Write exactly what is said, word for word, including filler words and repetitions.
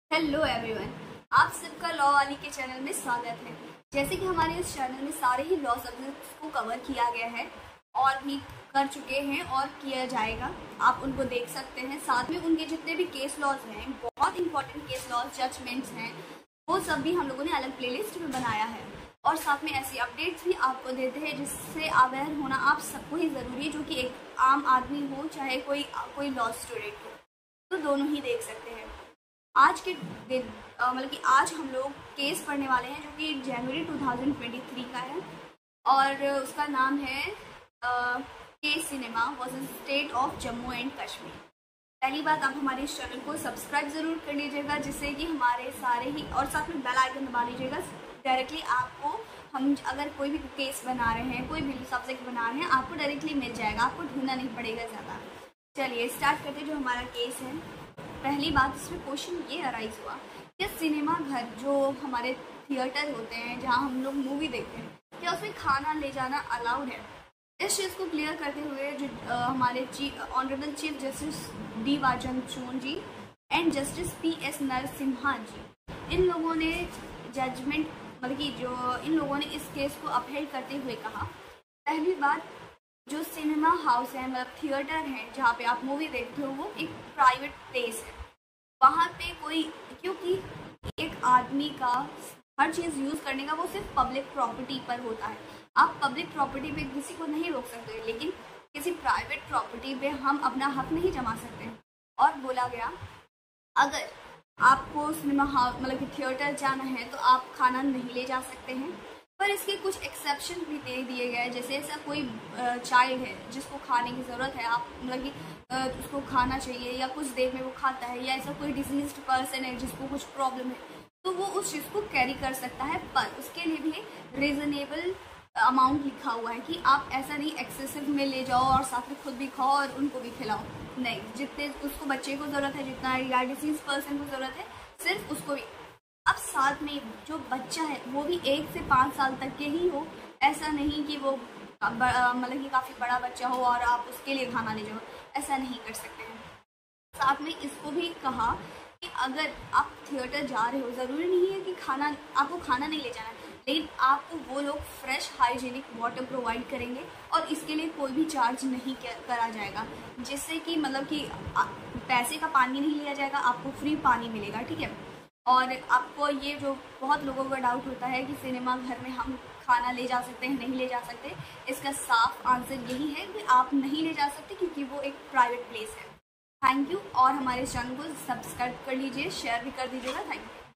Hello everyone, आप सबका law वाली के चैनल में स्वागत है। जैसे कि हमारे इस चैनल में सारे ही लॉ सब्जेक्ट्स को कवर किया गया है और भी कर चुके हैं और किया जाएगा, आप उनको देख सकते हैं। साथ में उनके जितने भी केस लॉज हैं, बहुत इंपॉर्टेंट केस लॉज, जजमेंट्स हैं, वो सब भी हम लोगों ने अलग प्लेलिस्ट में बनाया है। और साथ में ऐसी अपडेट्स भी आपको देते हैं जिससे अवेयर होना आप सबको ही ज़रूरी है, जो कि एक आम आदमी हो चाहे कोई कोई लॉ स्टूडेंट हो, तो दोनों ही देख सकते हैं। आज के दिन मतलब कि आज हम लोग केस पढ़ने वाले हैं जो कि जनवरी दो हज़ार तेईस का है और उसका नाम है case cinema versus state of Jammu and Kashmir. पहली बात, आप हमारे इस चैनल को सब्सक्राइब ज़रूर कर लीजिएगा जिससे कि हमारे सारे ही, और साथ में बेल आइकन दबा लीजिएगा। डायरेक्टली आपको हम अगर कोई भी केस बना रहे हैं, कोई भी सब्जेक्ट बना रहे हैं, आपको डायरेक्टली मिल जाएगा, आपको ढूंढना नहीं पड़ेगा ज़्यादा। चलिए स्टार्ट करते हैं जो हमारा केस है। पहली बात, इसमें क्वेश्चन ये अराइज हुआ कि सिनेमा घर जो हमारे थिएटर होते हैं जहां हम लोग मूवी देखते हैं, क्या उसमें खाना ले जाना अलाउड है? इस चीज़ को क्लियर करते हुए जो आ, हमारे chief honourable chief justice D Y Chandrachud ji and justice P S Narasimha ji, इन लोगों ने जजमेंट मतलब कि जो इन लोगों ने इस केस को अपहेल्ड करते हुए कहा, पहली बात, जो सिनेमा हाउस है मतलब थिएटर है जहाँ पे आप मूवी देखते हो, वो एक प्राइवेट प्लेस है। वहाँ पे कोई, क्योंकि एक आदमी का हर चीज़ यूज़ करने का वो सिर्फ पब्लिक प्रॉपर्टी पर होता है। आप पब्लिक प्रॉपर्टी पे किसी को नहीं रोक सकते, लेकिन किसी प्राइवेट प्रॉपर्टी पे हम अपना हक नहीं जमा सकते। और बोला गया, अगर आपको सिनेमा हाउस मतलब कि थिएटर जाना है तो आप खाना नहीं ले जा सकते हैं, पर इसके कुछ एक्सेप्शन भी दे दिए गए हैं। जैसे ऐसा कोई चाइल्ड है जिसको खाने की ज़रूरत है, आप मतलब कि उसको खाना चाहिए या कुछ देर में वो खाता है, या ऐसा कोई डिजीज्ड पर्सन है जिसको कुछ प्रॉब्लम है, तो वो उस चीज़ को कैरी कर सकता है, पर उसके लिए भी रीज़नेबल अमाउंट लिखा हुआ है कि आप ऐसा नहीं एक्सेसिव में ले जाओ और साथ में खुद भी खाओ और उनको भी खिलाओ। नहीं, जितने उसको बच्चे को ज़रूरत है, जितना या डिजीज पर्सन को ज़रूरत है, सिर्फ उसको भी। अब साथ में जो बच्चा है वो भी एक से पाँच साल तक के ही हो, ऐसा नहीं कि वो मतलब कि काफ़ी बड़ा बच्चा हो और आप उसके लिए खाना ले जाओ, ऐसा नहीं कर सकते हैं। साथ में इसको भी कहा कि अगर आप थिएटर जा रहे हो, ज़रूरी नहीं है कि खाना आपको खाना नहीं ले जाना है, लेकिन आपको वो लोग फ्रेश हाइजीनिक वाटर प्रोवाइड करेंगे और इसके लिए कोई भी चार्ज नहीं करा जाएगा, जिससे कि मतलब कि पैसे का पानी नहीं लिया जाएगा, आपको फ्री पानी मिलेगा, ठीक है। और आपको ये जो बहुत लोगों का डाउट होता है कि सिनेमा घर में हम खाना ले जा सकते हैं, नहीं ले जा सकते, इसका साफ आंसर यही है कि आप नहीं ले जा सकते क्योंकि वो एक प्राइवेट प्लेस है। थैंक यू, और हमारे चैनल को सब्सक्राइब कर लीजिए, शेयर भी कर दीजिएगा। Thank you.